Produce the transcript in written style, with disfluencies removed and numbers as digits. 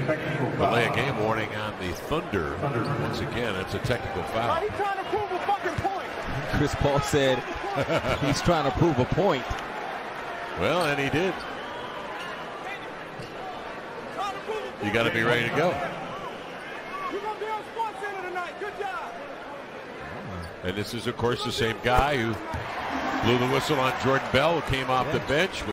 delay a game warning on the Thunder. Once again, it's a technical foul. He's trying to prove a fucking point. Chris Paul said he's trying to prove a point. Well, and he did. You got to be ready to go. You're going to be on SportsCenter tonight. Good job. And this is, of course, the same guy who blew the whistle on Jordan Bell, who came off the bench.